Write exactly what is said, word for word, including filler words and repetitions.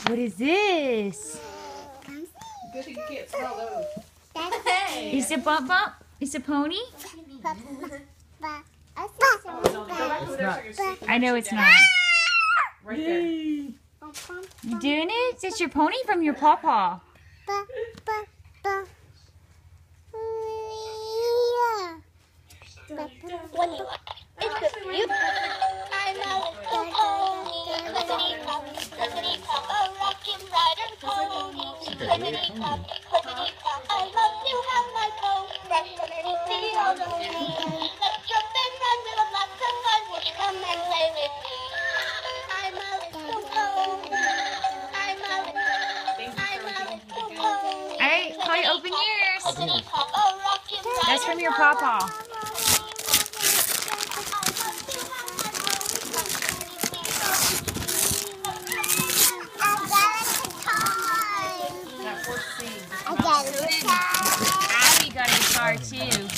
What is this? Good you can't smell those. Hey. Is it Bump Bump? Is it Pony? I know it's not. Right there. You doing it? It's your pony from your pawpaw. Alright, Chloe, open yours. That's from your pawpaw. Abby got a guitar too.